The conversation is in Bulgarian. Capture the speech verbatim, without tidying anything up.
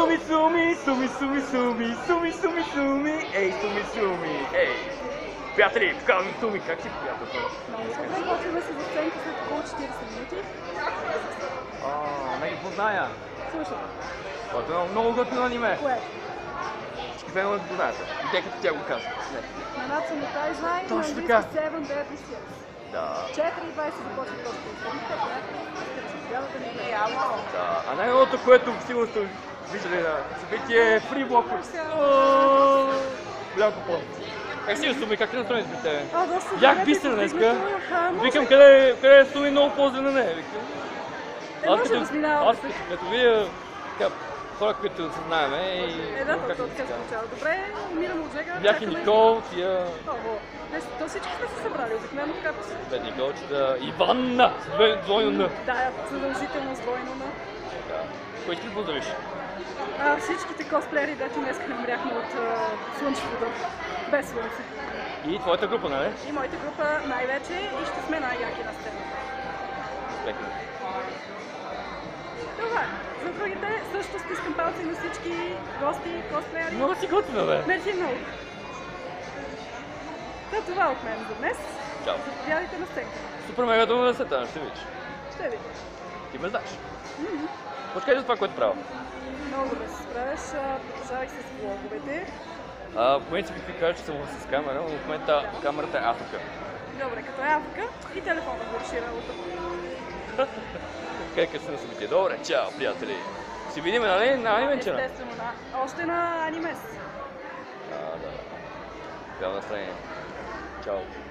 Суми, суми, суми, суми, суми, суми, суми, суми, ей, суми, суми, ей. Приятели, казвам суми, как си приятел? Добре, почваме с оценка след около четиридесет минути. А, не ги позная. Слушай. Това е едно много готино аниме. Кое? Всички фенове го знаят. И те като тя го казват. Нанацу no Taizai на Точно английски така. Seven Deadly Sins. Да. четири и двайсет започва точно. Трябва да не гледа. Да. А най-новото, което сигурно сте виждали на събитие е Free Block. Голям купон. Как си, Суми, как ти настроени с тебе? А, доста Як добре, бистра днеска? повдигнато. А, Викам, може. къде, къде е Суми много по-зле на нея? Викам. Е, може да разминава. Аз като, като видя така, хора, които се знаем и... Е, да, как то да така ти се кажа. получава. Добре, умирам от жега. Бях и чакаме- Никол, тия... Ого, не, то всички сме се събрали, обикновено така. Бе, Николчета, Иванна, с две двойно Н. Да, задължително с двойно на. Да. Кой искаш да поздравиш? А, всичките косплеери, дето днес не умряхме от а, слънчево дъх. Без слънце. И твоята група, нали? И моята група най-вече и ще сме най-яки на сцена. Успех. Това е. За другите също стискам палци на всички гости, косплеери. Много си готина, бе. Мерси много. Та това от мен за днес. Чао. Заповядайте на сценка. Супер мега трудно да се тъна, ще видиш. Ще видим. Ти ме знаеш. Почкай за това, което правя. Много да се справяш. а, Продължавай с влоговете. А, по принцип ти кажа, че съм с камера, но в момента камерата е Африка. Добре, като е Африка и телефона го реши работа. Къде къде се на събитие? Добре, чао, приятели. Си видим, нали, на анименчена? Естествено, на... още на анимес. А, да. Трябва настроение. Чао.